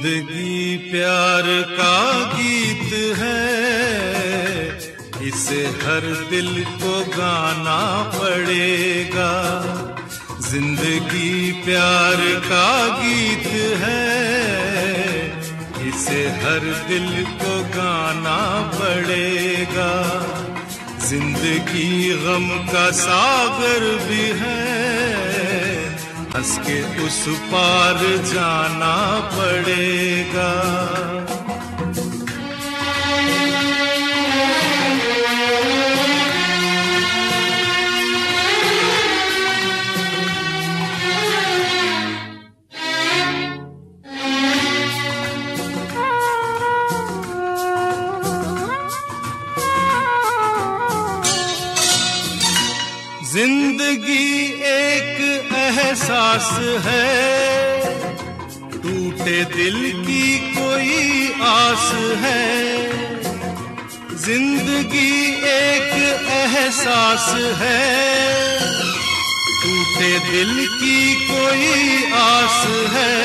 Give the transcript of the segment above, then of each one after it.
जिंदगी प्यार का गीत है, इसे हर दिल को गाना पड़ेगा। जिंदगी प्यार का गीत है, इसे हर दिल को गाना पड़ेगा। जिंदगी गम का सागर भी है, हंस के उस पार जाना पड़ेगा। जिंदगी एक एहसास है, टूटे दिल की कोई आस है। जिंदगी एक एहसास है, टूटे दिल की कोई आस है।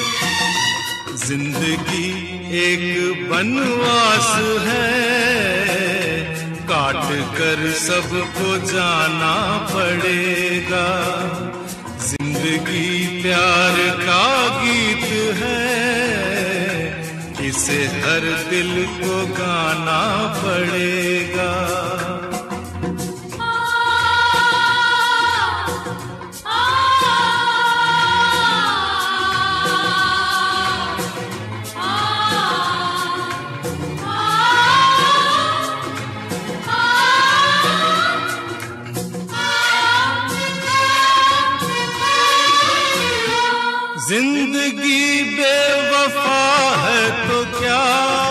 जिंदगी एक बनवास है, काट कर सबको जाना पड़ेगा। जिंदगी प्यार का गीत है, इसे हर दिल को गाना पड़ेगा। जिंदगी बेवफा है तो क्या,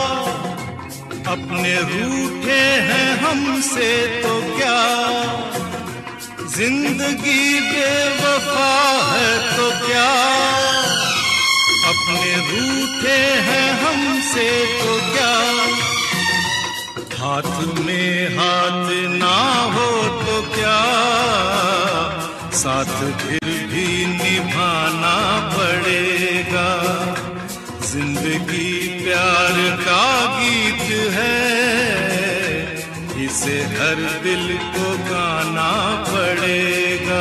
अपने रूठे हैं हमसे तो क्या। जिंदगी बेवफा है तो क्या, अपने रूठे हैं हमसे तो क्या। हाथ में हाथ ना हो तो क्या, साथ फिर भी निभाना पड़ेगा। जिंदगी प्यार का गीत है, इसे हर दिल को गाना पड़ेगा।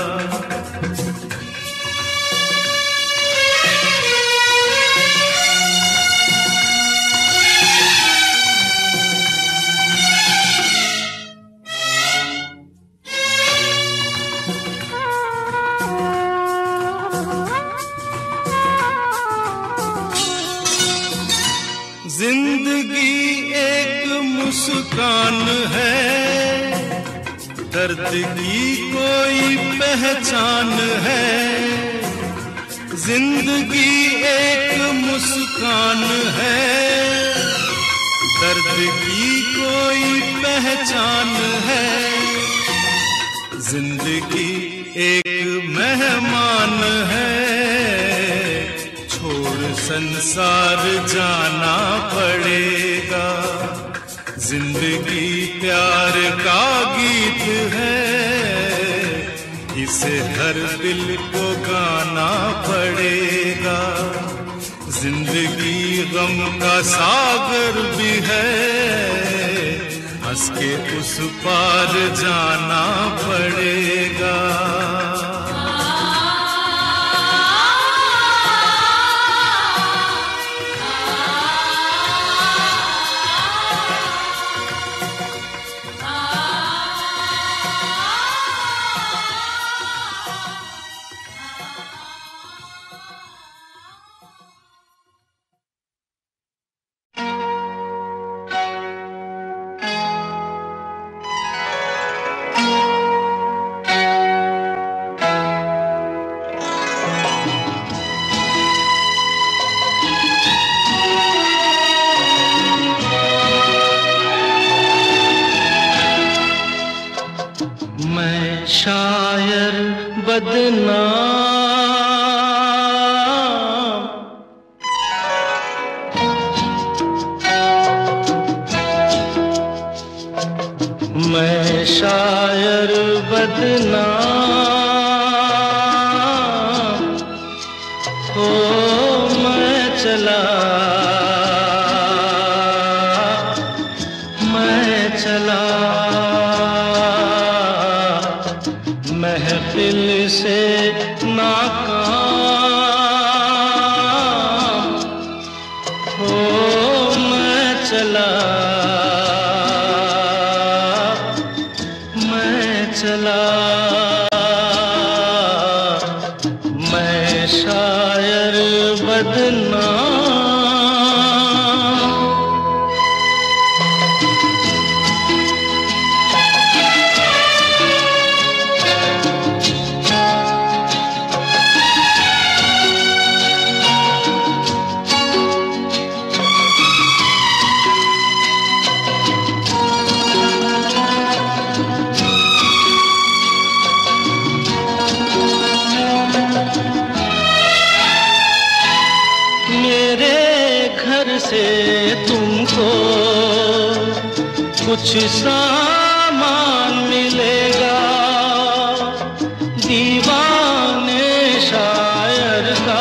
जिंदगी एक मुस्कान है, दर्द की कोई पहचान है। जिंदगी एक मुस्कान है, दर्द की कोई पहचान है। जिंदगी एक मेहमान है, छोड़ संसार जाना पड़ेगा। जिंदगी प्यार का गीत है, इसे हर दिल को गाना पड़ेगा। जिंदगी गम का सागर भी है, हंस के उस पार जाना पड़ेगा। शायर बदनाम, मैं शायर बदनाम, ओ मैं चला, मैं चला, महफिल से नाकाम हो मैं चला, मैं चला, मैं शायर बदनाम। से तुमको कुछ सामान मिलेगा, दीवाने शायर का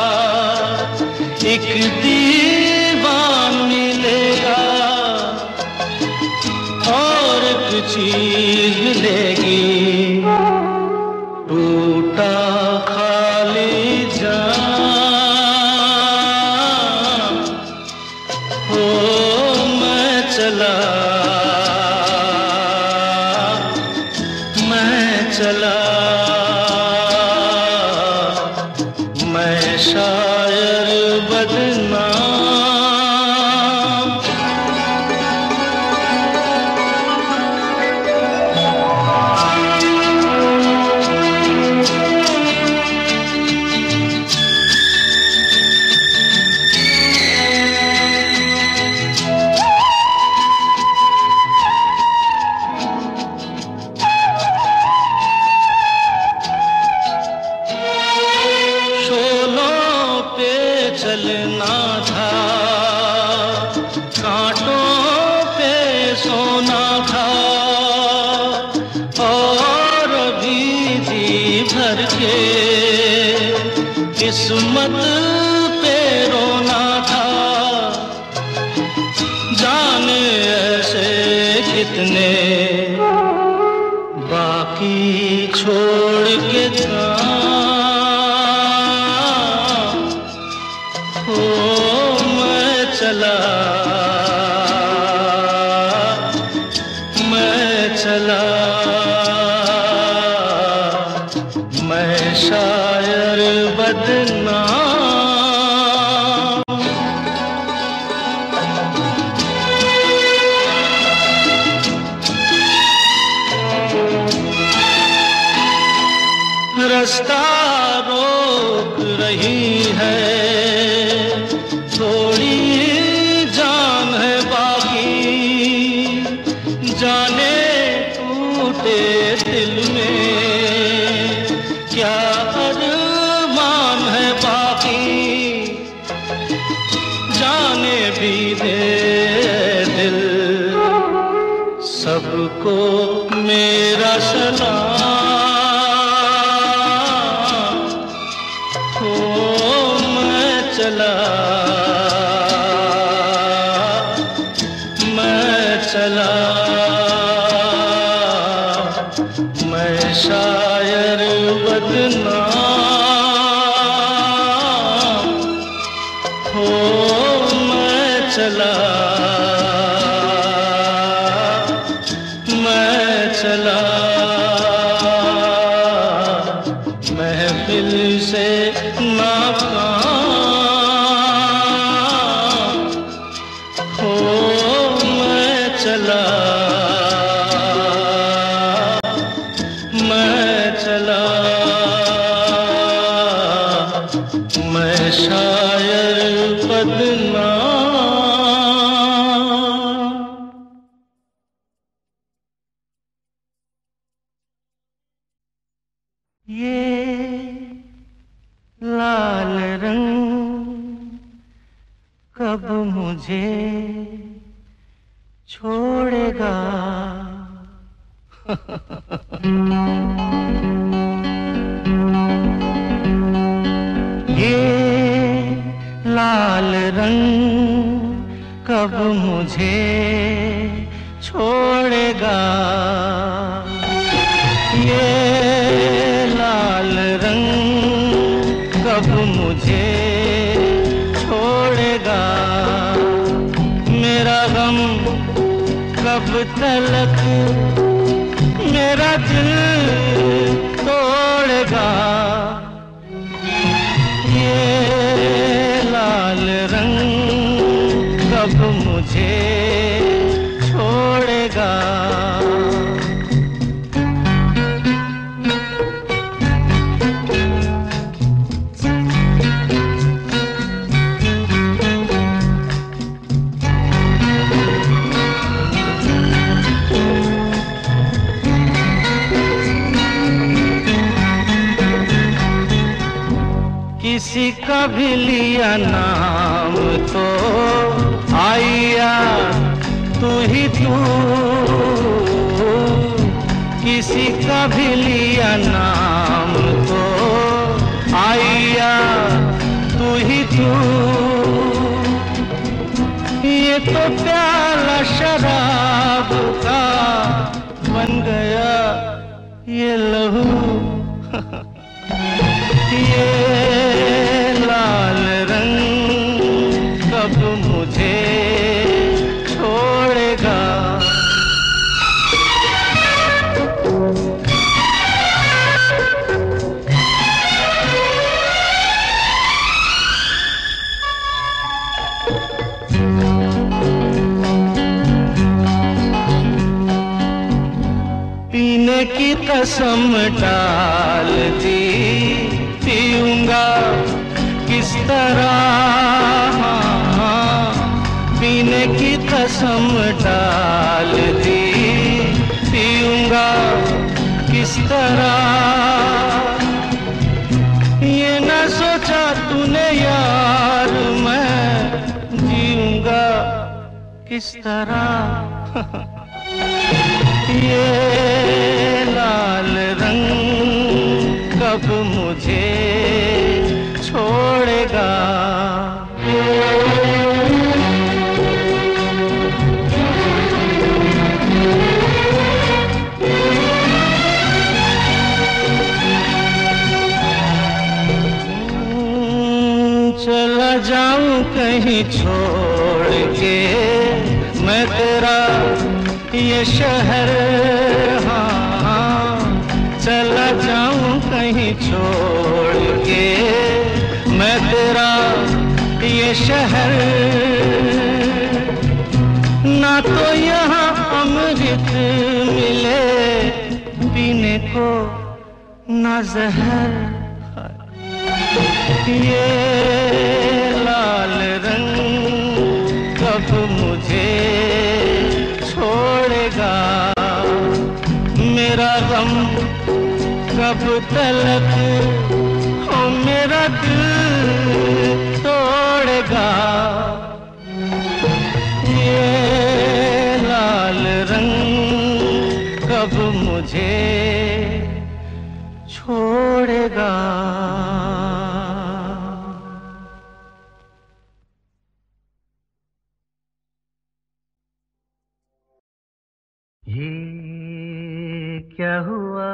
एक दीवान मिलेगा, और एक चीज मिलेगी, टूटा खाली जान हो मैं चला, मैं चला, मैं शायर बदनाम। चलना था, कांटों पे सोना था, और अभी जी भर के किस्मत पे रोना था, जाने ऐसे कितने बाकी छोड़ के था, हो मैं चला, मैं चला, मैं शायर बदनाम। रास्ता रोक रही है, थोड़ी जान है बाकी, जाने टूटे दिल में क्या अरमान है बाकी, जाने भी दे दिल सबको मेरा सलाम हो मैं चला, मैं चला, मैं शायर बदनाम हो मैं चला, मैं चला, महफिल से नाकाम हो मैं चला, मैं चला, मैं शायर बदनाम। ये लाल रंग कब मुझे छोड़ेगा, ये लाल मुझे छोड़ेगा। ये लाल रंग कब मुझे छोड़ेगा। मेरा गम कब तलक मेरा दिल तोड़ेगा। ये लाल रंग कब मुझे छोड़ेगा। किसी का भी लिया नाम तो आया तू ही तू। किसी का भी लिया नाम तो आया तू ही तू। ये तो प्याला शराब का बन गया ये लहू। ये लाल रंग कब मुझे छोड़ेगा। पीने की कसम डाल दी पीऊंगा किस तरह। पीने की कसम डाल दी पीऊंगा किस तरह। ये न सोचा तूने यार मैं जीऊंगा किस तरह। ये लाल रंग कब मुझे छोड़ेगा। चला जाऊं कहीं छोड़ के मैं तेरा ये शहर। हाँ चला जाऊं कहीं छोड़ के मैं तेरा ये शहर। ना तो यहाँ अमृत मिले पीने को ना जहर। ये लाल रंग कब मुझे छोड़ेगा। मेरा गम कब तलक हो मेरा दिल तोड़ेगा। ये लाल रंग कब मुझे छोड़ेगा। ये क्या हुआ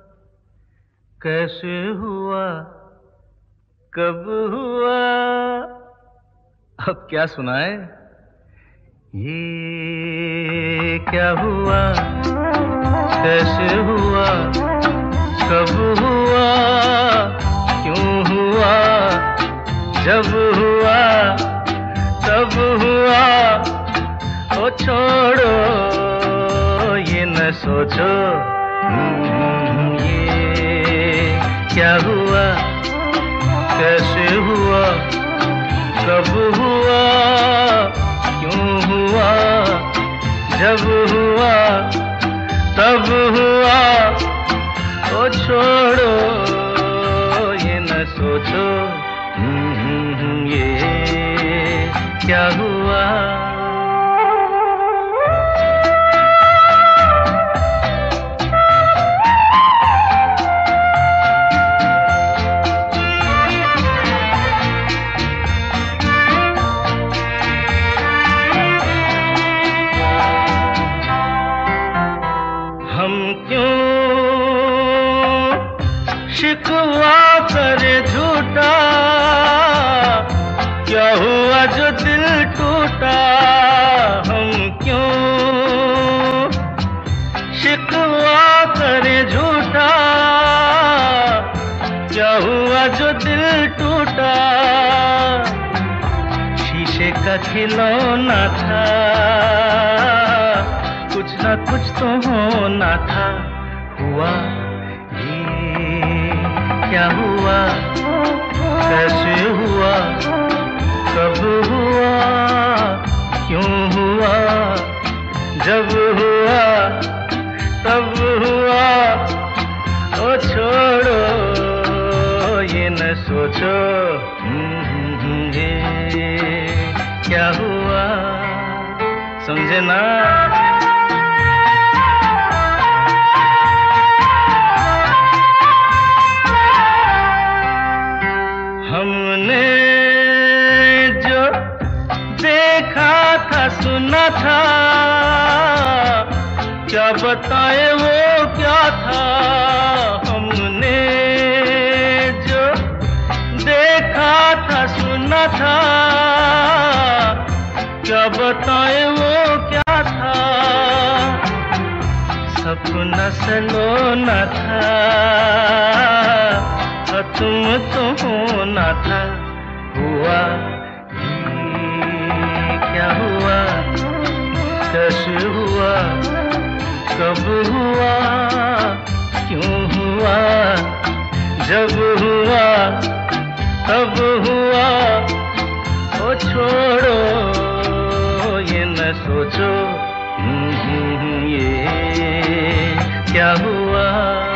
कैसे हुआ कब हुआ अब क्या सुनाए। ये क्या हुआ कैसे हुआ कब हुआ क्यों हुआ जब हुआ तब हुआ। ओ छोड़ो ये न सोचो ये क्या हुआ कैसे हुआ कब हुआ क्यों हुआ जब हुआ तब हुआ। ओ छोड़ो ये न सोचो ये क्या हुआ। झूठा, क्या हुआ जो दिल टूटा, हम क्यों शिकवा करे झूठा, क्या हुआ जो दिल टूटा, शीशे का खिलौना था, कुछ ना कुछ तो होना था, हुआ ये क्या हुआ, कैसे हुआ, कब हुआ, क्यों हुआ, जब हुआ तब हुआ, ओ छोड़ो ये न सोचो ये क्या हुआ, समझे ना। हमने जो देखा था सुना था, क्या बताए वो क्या था, हमने जो देखा था सुना था, क्या बताए वो क्या था, सपना सलोना था, तुम तो होना था, हुआ ये क्या हुआ, कैसे हुआ, कब हुआ, क्यों हुआ, जब हुआ तब हुआ, ओ छोड़ो ये न सोचो ये क्या हुआ।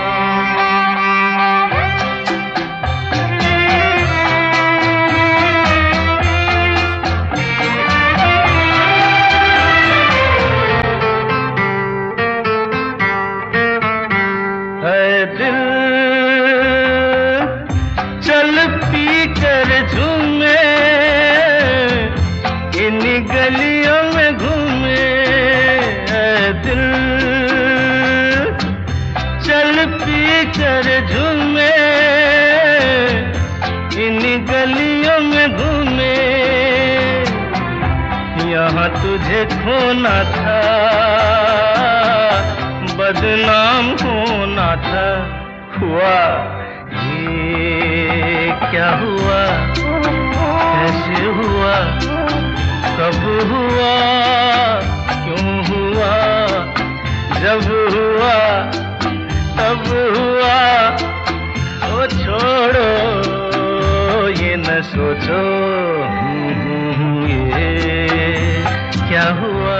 गलियों में घूमे दिल, चल पी कर झूमे, इन गलियों में घूमे, यहाँ तुझे खोना था, बदनाम होना था, हुआ ये क्या हुआ, कैसे हुआ, कब हुआ, क्यों हुआ, जब हुआ तब हुआ, ओ छोड़ो ये न सोचो ये क्या हुआ।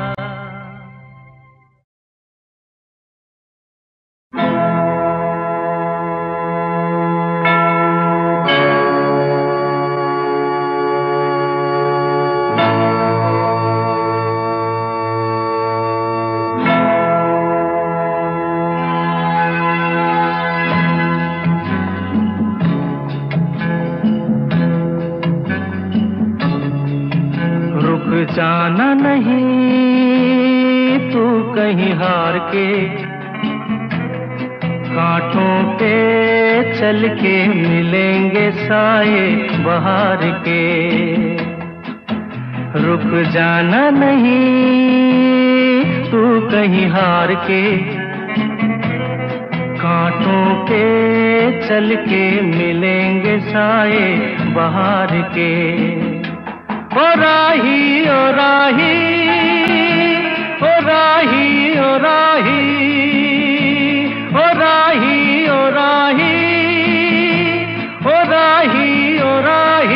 जाना नहीं तू कहीं हार के, कांटों पे चल के मिलेंगे साए बहार के, रुक जाना नहीं तू कहीं हार के, कांटों पे चल के मिलेंगे साए बहार के, ओ राही ओ राही ओ राही ओ राही ओ राही ओ राही ओ राही ओ राही।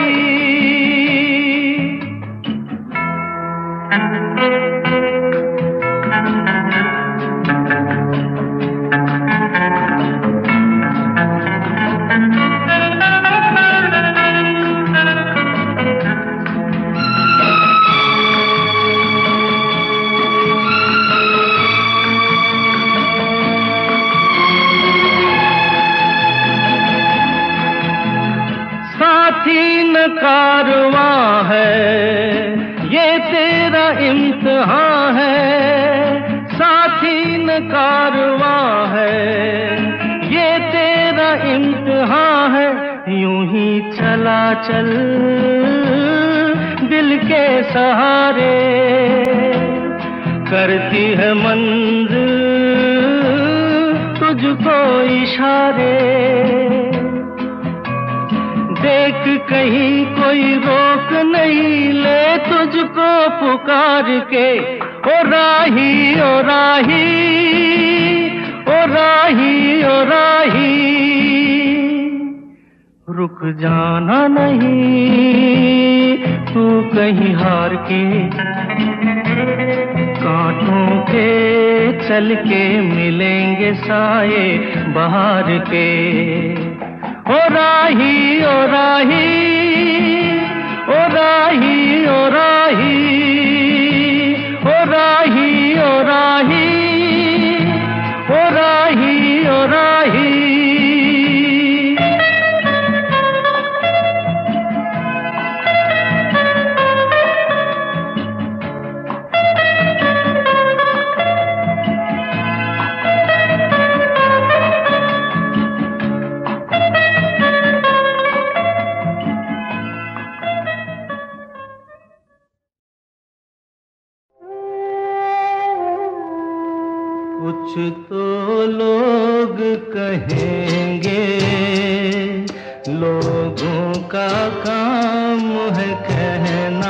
कारवां है ये तेरा इम्तिहान है, साथी न कारवां है ये तेरा इम्तिहान है, यूं ही चला चल दिल के सहारे, करती है मंजिल तुझको इशारे। देख कहीं कोई रोक नहीं ले तुझको पुकार के, ओ राही ओ राही ओ राही ओ राही। रुक जाना नहीं तू कहीं हार के, कांटों के चल के मिलेंगे साए बहार के। ओ राही ओ राही ओ राही ओ राही ओ राही ओ राही ओ राही ओ राही। कुछ तो लोग कहेंगे, लोगों का काम है कहना।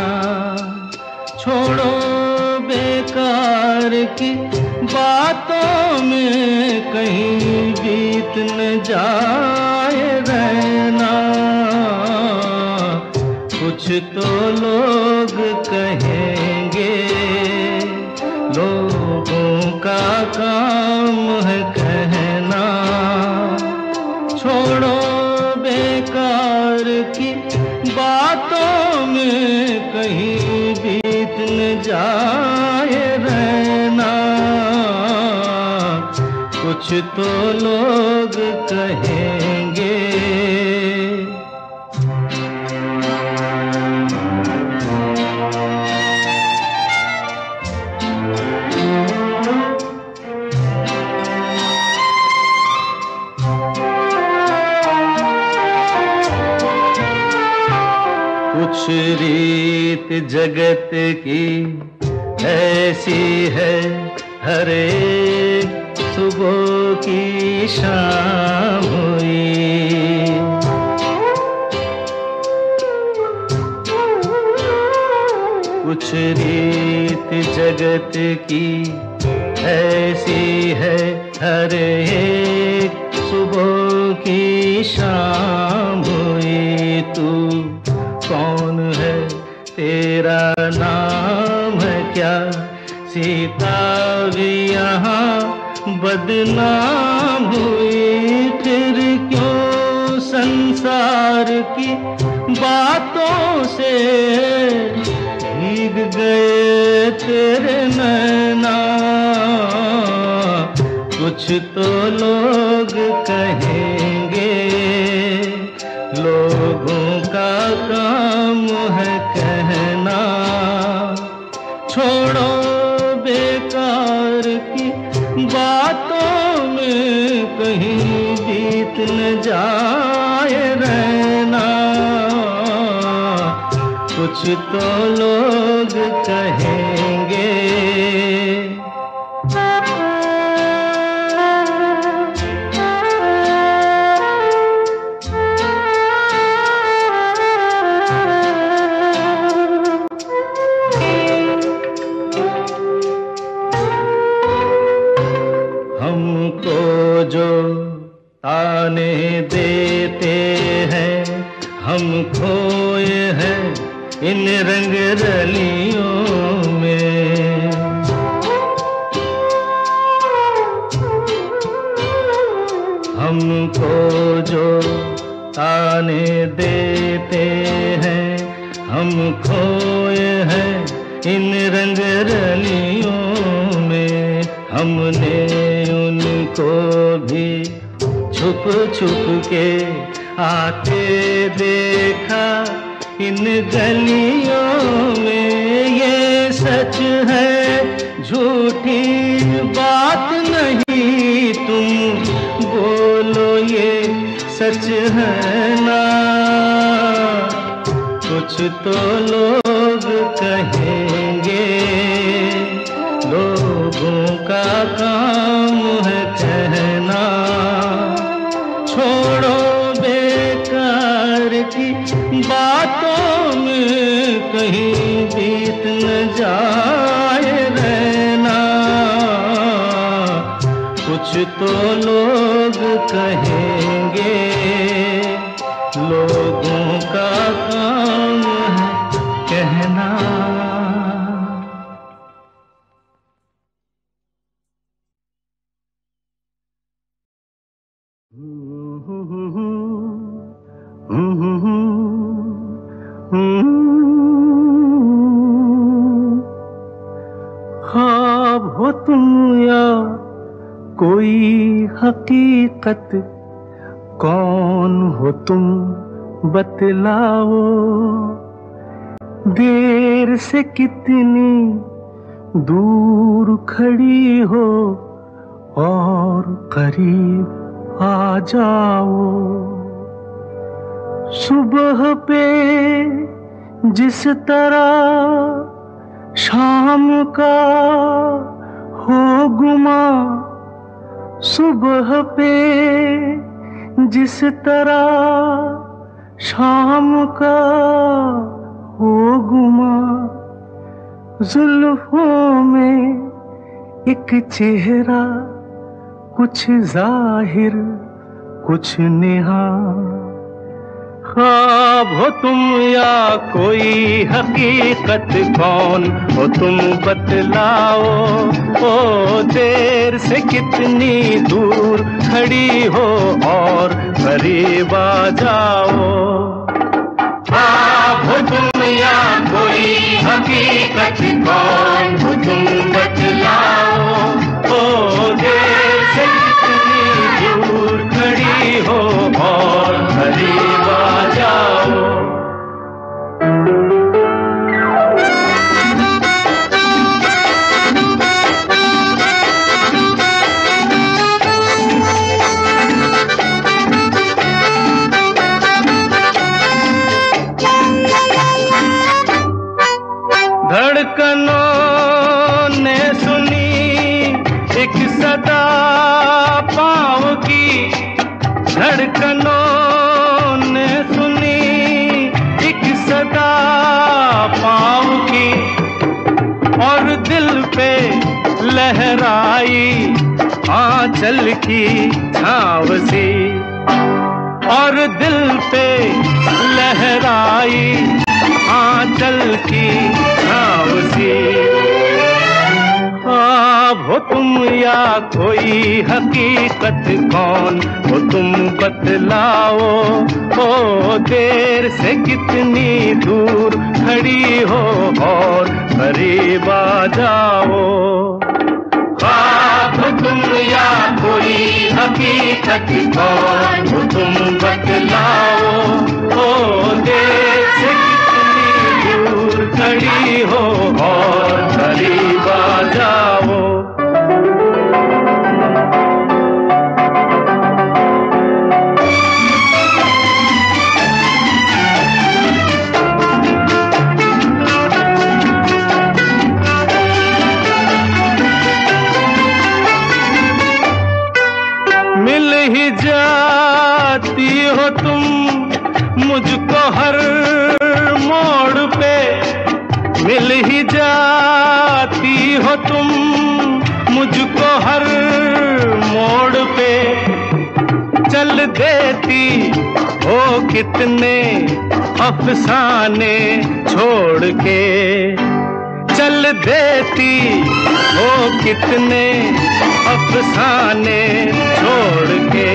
छोड़ो बेकार की बातों में कहीं बीत न जाए रहना। कुछ तो लोग कहेंगे, लोगों का काम है कहना। छोड़ो बेकार की बातों में कहीं बीत न जाए रहना। कुछ तो लोग कहेंगे। कुछ रीत जगत की ऐसी है, हर एक सुबह की शाम हुई। कुछ रीत जगत की ऐसी है, हर एक सुबह की शाम हुई। तू कौन है, तेरा नाम है क्या? सीता भी यहाँ बदनाम हुई। फिर क्यों संसार की बातों से भीग गए तेरे नैना। कुछ तो लोग कहेंगे, लोगों का काम है कहना। छोड़ो बेकार की बातों में कहीं बीत न जाए रहना। कुछ तो लोग कहेंगे। हमको जो ताने देते हैं, हम खोए हैं इन रंग रलियों में। हमको जो ताने देते हैं, हम खोए हैं इन रंग रलियों में। हमने उनको भी छुप छुप के आते देखा इन गलियों में। ये सच है झूठी बात नहीं, तुम बोलो ये सच है ना, कुछ तो लोग कहेंगे, लोगों का काम है कहना। छोड़ो बेकार की बातों में कहीं बीत न जाए रहना। कुछ तो लोग कहेंगे, लोगों का काम है कहना। ख्वाब हो तुम या कोई हकीकत, कौन हो तुम बतलाओ। देर से कितनी दूर खड़ी हो और करीब आ जाओ। सुबह पे जिस तरह शाम का हो गुमा, सुबह पे जिस तरह शाम का हो गुमा। जुल्फों में एक चेहरा, कुछ जाहिर कुछ नेहा। ख्वाब हो तुम या कोई हकीकत, कौन हो तुम बतलाओ। ओ देर से कितनी दूर खड़ी हो और करीब आ जाओ। ख्वाब हो तुम या कोई हकीकत, कौन हो तुम बतलाओ। ओ देर से कितनी दूर खड़ी हो और करीब आ जाओ। धड़कनों ने सुनी एक सदा पाँव की, धड़कनों ने सुनी एक सदा पाँव की। और दिल पे लहराई आंचल की छाँव सी, और दिल पे लहराई आंचल की छाँव सी। ख्वाब हो तुम या कोई हकीकत, कौन हो तुम बतलाओ। ओ देर से कितनी दूर खड़ी हो और करीब आ जाओ। ख्वाब हो तुम या कोई हकीकत, कौन हो तुम बतलाओ। ओ देर से दूर खड़ी हो और करीब आ जाओ। मिल ही जाती हो तुम मुझको हर मोड़ पे, मिल ही जाती हो तुम मुझको हर मोड़ पे। चल देती हो कितने अफसाने छोड़ के, चल देती हो कितने अफसाने छोड़ के।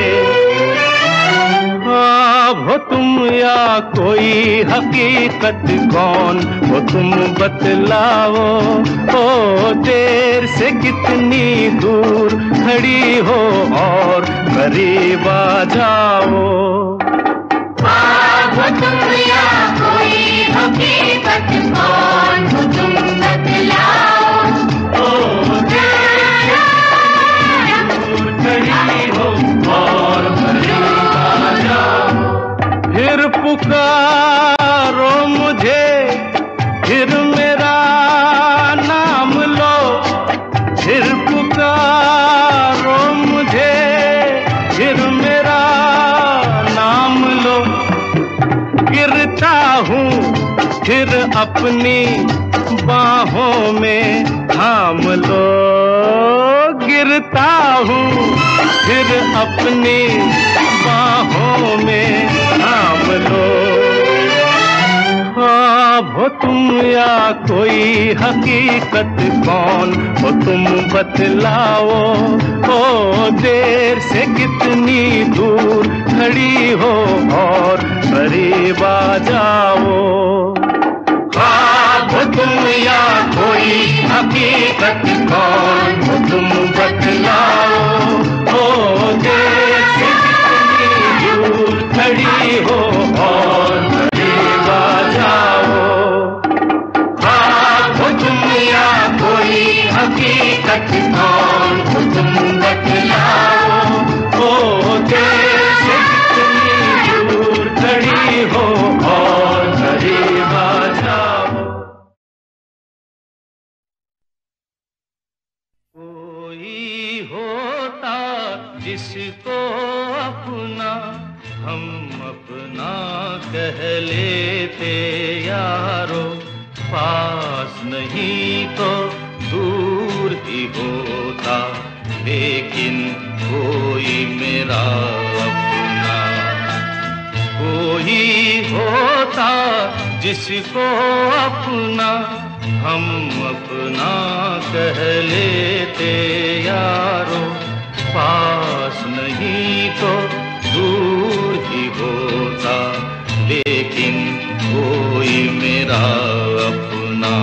ख्वाब हो तुम या कोई हकीकत, कौन हो तुम बतलाओ। ओ देर से कितनी दूर खड़ी हो और करीब आ जाओ। ख्वाब हो तुम या कोई हकीकत, कौन हो तुम बतलाओ। ओ देर से दूर खड़ी हो और करीब आ जाओ। पुकारो मुझे, फिर मेरा नाम लो, फिर पुकारो मुझे, फिर मेरा नाम लो। गिरता हूँ फिर अपनी बाहों में थाम लो, गिरता हूँ फिर अपनी बाहों में थाम लो। ख्वाब हो तुम या कोई हकीकत, कौन हो तुम बतलाओ। ओ देर से कितनी दूर खड़ी हो और करीब आ जाओ। ख्वाब हो तुम या कोई हकीकत, कौन हो तुम बतलाओ। ओ देर से कितनी दूर खड़ी हो और करीब आ जाओ। ख्वाब हो तुम या कोई हकीकत, कौन हो तुम बतलाओ। ओ देर से कितनी दूर खड़ी हो और करीब आ जाओ। कोई होता जिसको अपना हम अपना कह लेते यारो, पास नहीं तो दूर ही होता, लेकिन कोई मेरा अपना। कोई होता जिसको अपना हम अपना कह लेते यारो, पास नहीं तो दूर ही होता, लेकिन कोई मेरा अपना।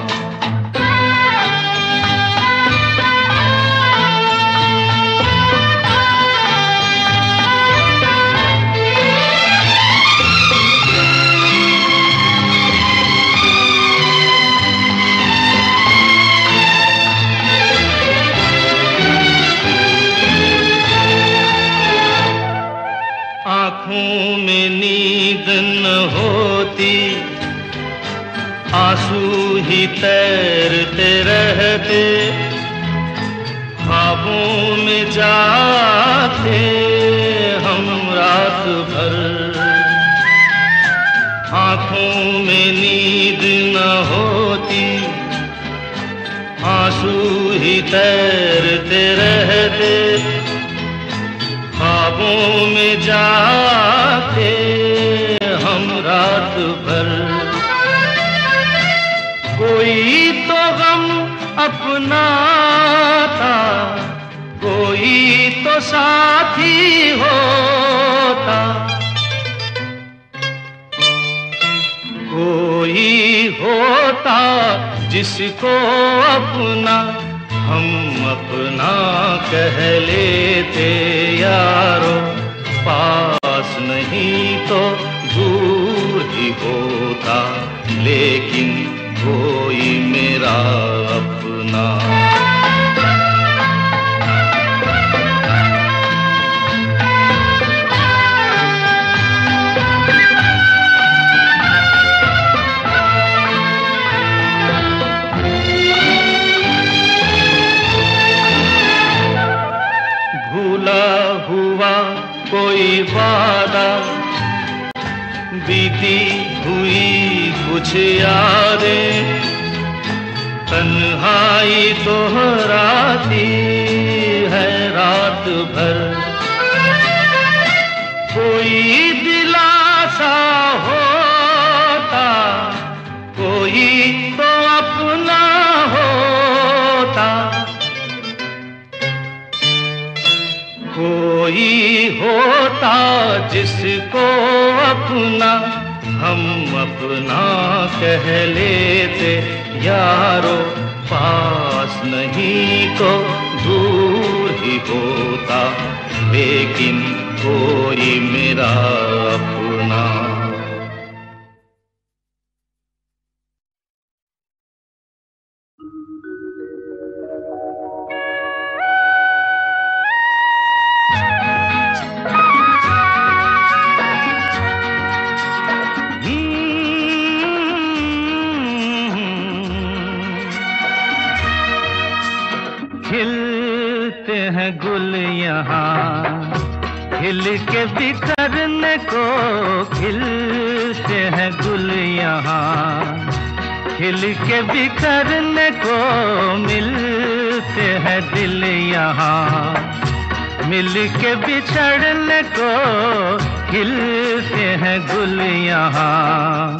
आँखों में नींद न होती, आंसू ही तैरते रहते, ख्वाबों में जाते हम रात भर। आँखों में नींद न होती, आंसू ही तैरते रहते, ख्वाबों में जाते हम रात भर। कोई तो गम अपना था, कोई तो साथी होता, कोई होता जिसको अपना हम अपना कह लेते यारो, पास नहीं तो दूर ही होता, लेकिन कोई मेरा अपना। भूला हुआ कोई वादा, बीती हुई कुछ यादें, तन्हाई दोहराती है रात भर। कोई दिलासा होता, कोई तो अपना होता, कोई होता जिसको अपना हम अपना कह लेते यारो, पास नहीं तो दूर ही होता, लेकिन कोई मेरा अपना। हैं गुल यहाँ, खिल के बिखरने को खिलते हैं गुल यहाँ, खिल के बिखरने को मिलते हैं दिल यहाँ, मिल के बिछड़ने को खिलते हैं गुल यहाँ।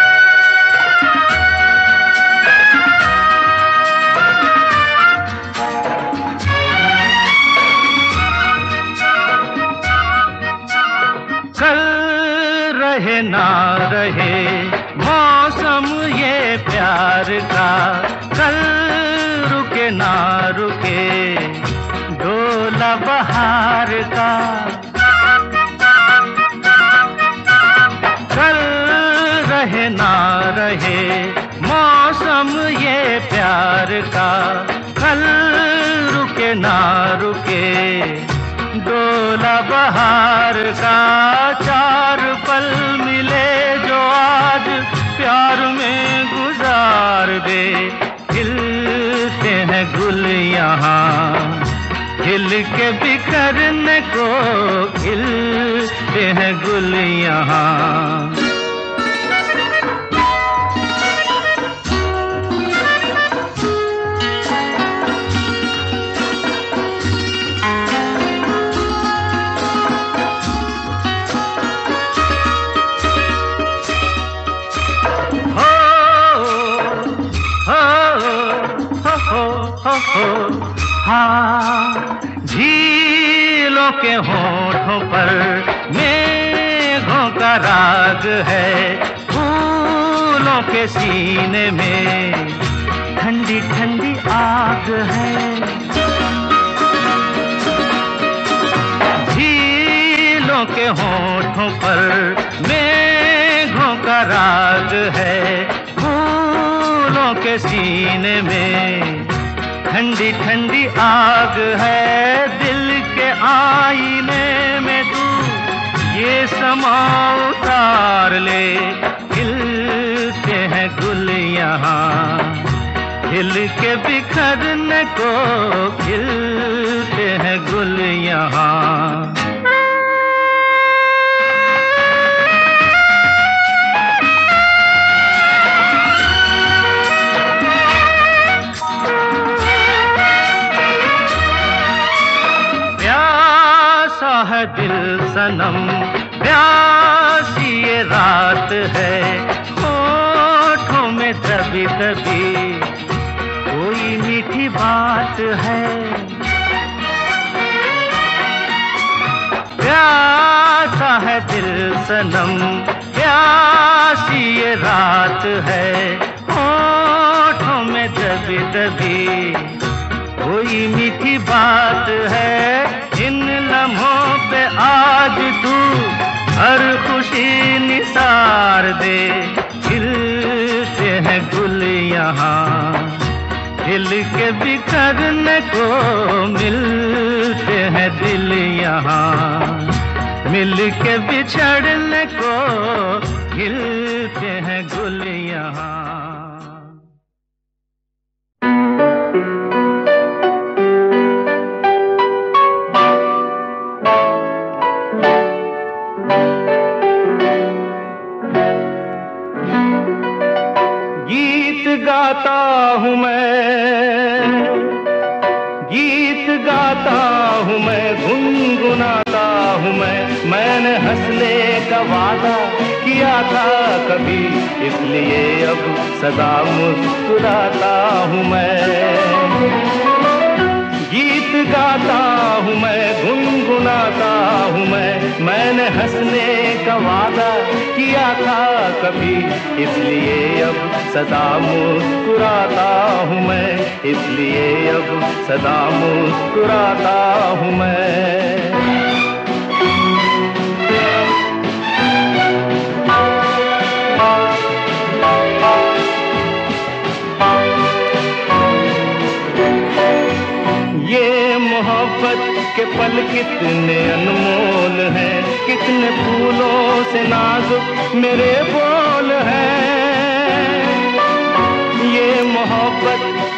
कल रहे ना रहे मौसम ये प्यार का, कल रुके ना रुके डोला बहार का, कल रहे ना रहे मौसम ये प्यार का, कल रुके ना रुके डोला बहार का। चार पल मिले जो आज प्यार में गुजार दे, खिलते हैं गुल यहाँ, खिल के बिखरने को खिलते हैं गुल यहाँ। हाँ, झीलों के होठों पर मेघों का राग है, फूलों के सीने में ठंडी ठंडी आग है, झीलों के होठों पर मेघों का राग है, फूलों के सीने में ठंडी ठंडी आग है। दिल के आईने में तू ये समा उतार ले, खिलते हैं गुल यहाँ, खिल के बिखरने को खिलते हैं गुल यहाँ। है दिल सनम प्यासी ये रात है, होठों में दबी दबी कोई मीठी बात है, प्यासा है दिल सनम प्यासी ये रात है, होठों में दबी दबी कोई मीठी बात है। इन लम्हों पे आज तू हर खुशी निसार दे, खिलते हैं गुल यहाँ, खिल के बिखरने को मिलते हैं दिल यहाँ, मिल के बिछड़ने को खिलते हैं गुल यहाँ। गाता हूँ मैं, गीत गाता हूँ मैं, गुनगुनाता हूँ मैंने हंसने का वादा किया था कभी, इसलिए अब सदा मुस्कुराता हूँ मैं। गीत गाता हूँ मैं, गुनगुनाता हूँ मैंने हंसने का वादा किया था कभी, इसलिए अब सदा मुस्कुराता हूँ मैं, इसलिए अब सदा मुस्कुराता हूँ मैं। मोहब्बत के पल कितने अनमोल हैं, कितने फूलों से नाजुक मेरे बोल हैं। ये मोहब्बत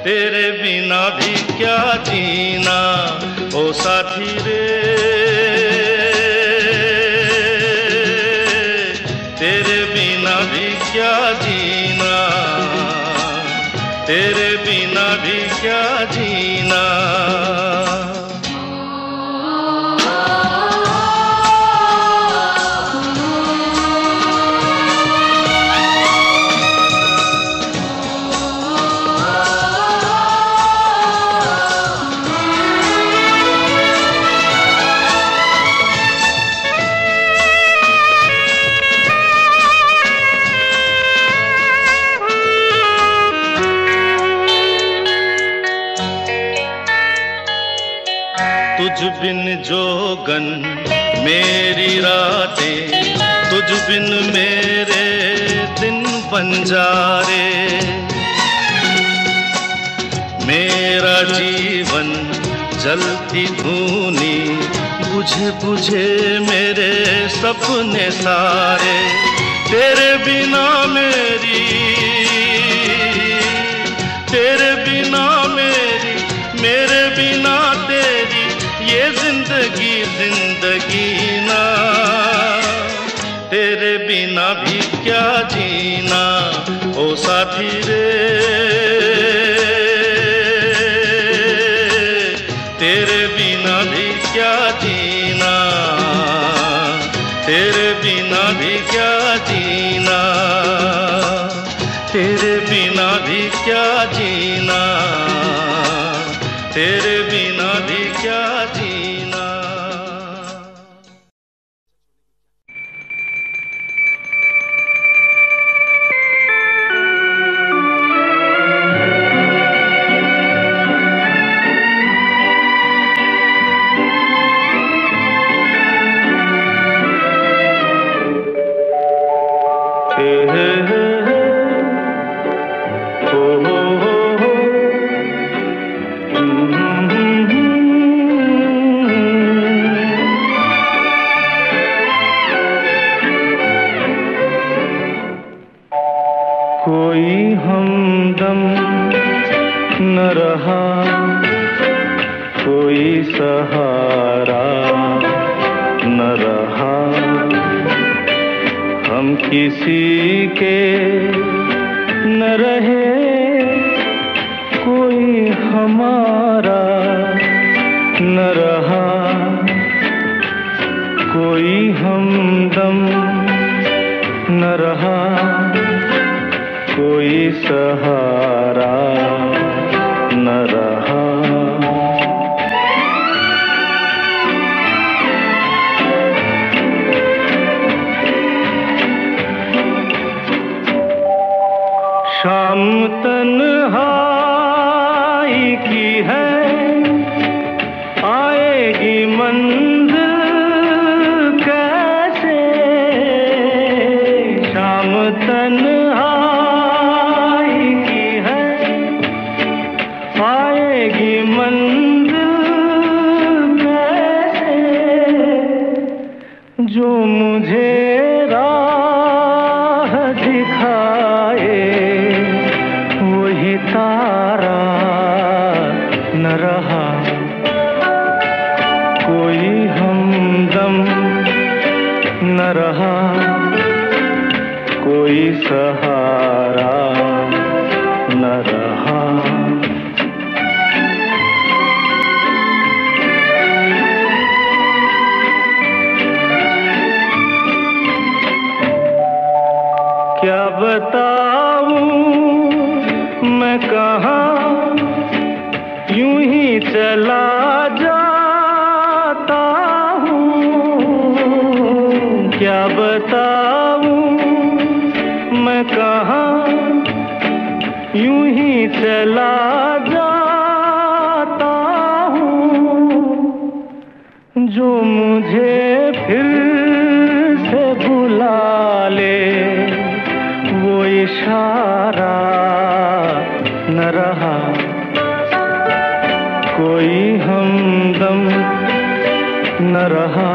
तेरे बिना भी क्या जीना ओ साथी रे, तेरे बिना भी क्या जीना, तेरे बिना भी क्या जीना। तुझ बिन जोगन मेरी रातें, तुझ बिन मेरे दिन बंजारे, मेरा जीवन जलती धूनी, बुझे बुझे मेरे सपने सारे, तेरे बिना मेरी, तेरे बिना मेरी, मेरे बिना तेरी ये जिंदगी जिंदगी ना, तेरे बिना भी क्या जीना ओ साथी रे, तेरे बिना भी क्या जीना, तेरे बिना भी क्या जीना, तेरे बिना भी क्या जीना, तेरे बिना भी क्या जीना। कोई हमदम न रहा, कोई सहारा न रहा, हम किसी के न रहे, कोई हमारा न रहा, कोई हमदम न रहा, कोई सहारा न रहा। शाम तन्हाई की है, आएगी मंजिल कैसे, शाम तन्हाई की है, आएगी मंजिल कैसे, जो मुझे राह दिखाए वही तारा न रहा, कोई हमदम न रहा, कोई सहारा न रहा। क्या बताऊं मैं कहाँ, यूं ही चला जाता हूँ, क्या बताऊं मैं कहाँ, यूं ही चला जाता हूँ, जो मुझे फिर से बुला ले वो इशारा न रहा, कोई हमदम न रहा,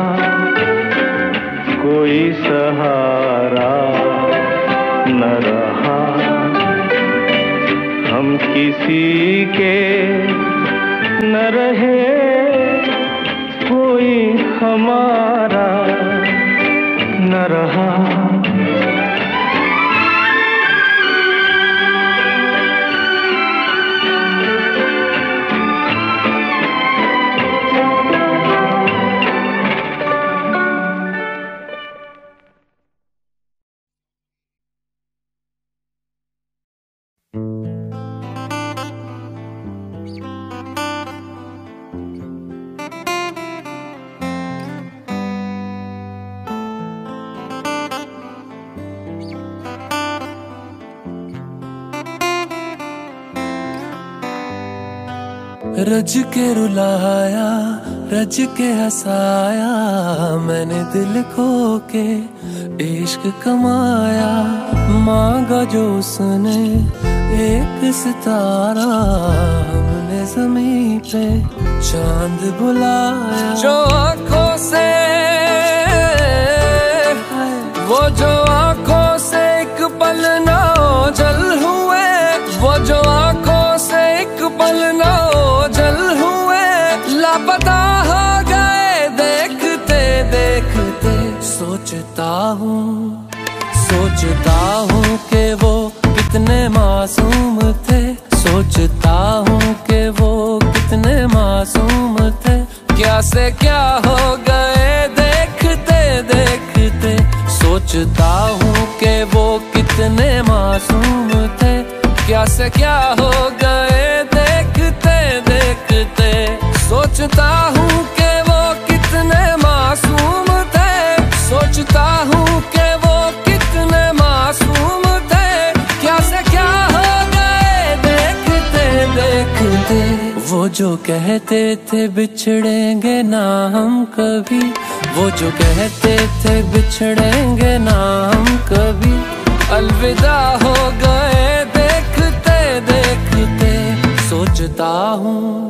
कोई सहारा न रहा, हम किसी के न रहे, कोई हमारा न रहा। रज के रुलाया, रज के हंसाया, मैंने दिल खो के इश्क कमाया। मांगा जो उसने एक सितारा, हमने ज़मीं पे चांद बुलाया। जो आँखों से, वो जो आँखों से एक पल ना ओझल हुए, वो जो आँखों से एक पल ना ओझल हुए, लापता हो गए देखते देखते। सोचता हूँ कि वो कितने मासूम थे, सोचता हूँ कि वो कितने मासूम थे। क्या से क्या हो गए देखते देखते। सोचता हूँ कि वो कितने मासूम थे, क्या से क्या हो गए देखते देखते। सोचता हूँ कि वो कितने मासूम थे, सोचता हूँ कि वो कितने मासूम थे। क्या से क्या हो गए देखते देखते। वो जो कहते थे बिछड़ेंगे ना हम कभी, वो जो कहते थे बिछड़ेंगे ना हम कभी, अलविदा हो गए देखते देखते। सोचता हूँ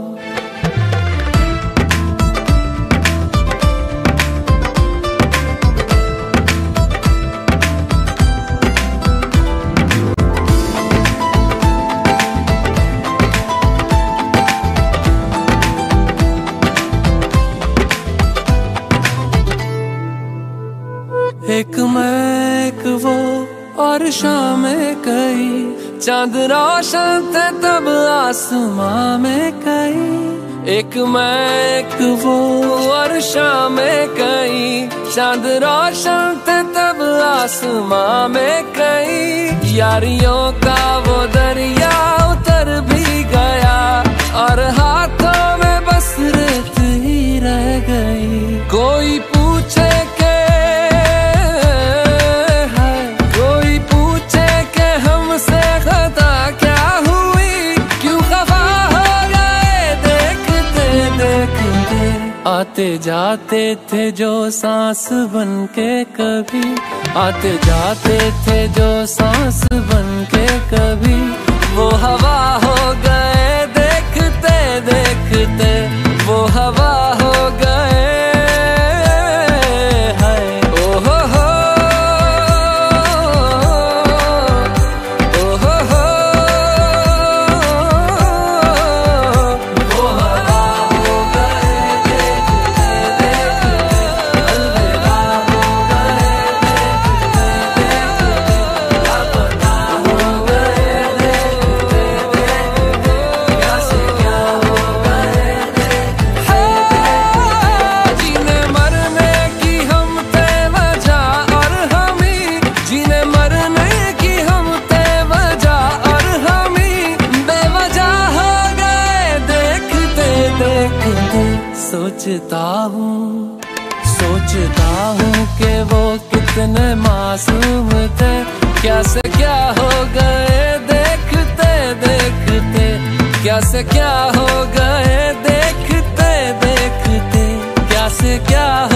एक मैं एक वो और शामें कई, चांद रोशन थे तब आसमां में कई। एक मैं एक वो और शामें कई, चांद रोशन थे तब आसमां में कई। यारियों का वो दरिया उतर भी गया, और हाथों में बस रेत ही रह गई। कोई पूछे के हमसे खता क्या हुई, क्यों खफा हो गए देखते देखते। आते जाते थे जो सांस बनके कभी, आते जाते थे जो सांस बनके कभी, वो हवा हो गए देखते देखते। वो हवा हो गए सोचता हूँ कि वो कितने मासूम थे। क्या से क्या हो गए देखते देखते। क्या से क्या हो गए देखते देखते। क्या से क्या हो